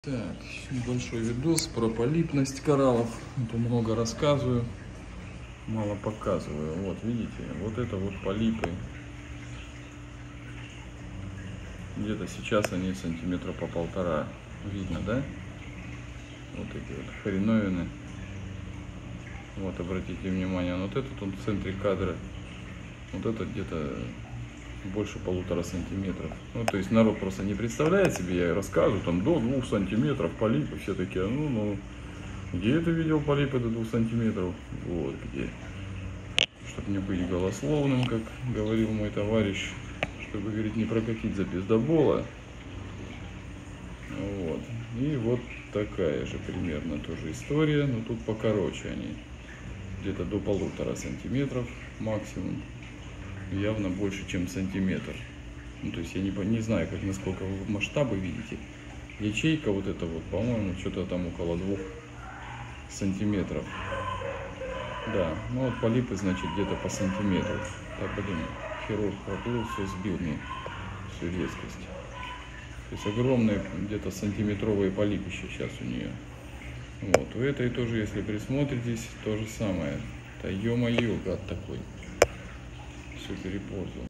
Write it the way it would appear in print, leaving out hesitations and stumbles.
Так, небольшой видос про полипность кораллов. Это много рассказываю, мало показываю. Вот видите, вот это вот полипы. Где-то сейчас они сантиметра по полтора. Видно, да? Вот эти вот хреновины. Вот обратите внимание, вот этот он в центре кадра. Вот этот где-то больше 1,5 сантиметров. Ну, то есть народ просто не представляет себе, я рассказываю, там до 2 сантиметров полипы, все такие, ну, где это видел полипы до 2 сантиметров? Вот где. Чтобы не быть голословным, как говорил мой товарищ, чтобы, говорит, не прокатить за пиздобола. Вот. И вот такая же примерно тоже история, но тут покороче они. Где-то до 1,5 сантиметров максимум. Явно больше, чем сантиметр. Ну, то есть я не знаю, как, насколько вы масштабы видите. Ячейка вот эта вот, по-моему, что-то там около 2 сантиметров. Да, ну вот полипы, значит, где-то по сантиметру. Так, блин, хирург проплыл, все сбил мне, всю резкость. То есть огромные где-то сантиметровые полипища сейчас у нее. Вот, у этой тоже, если присмотритесь, то же самое. Да ё-моё, гад такой. Все перепортил.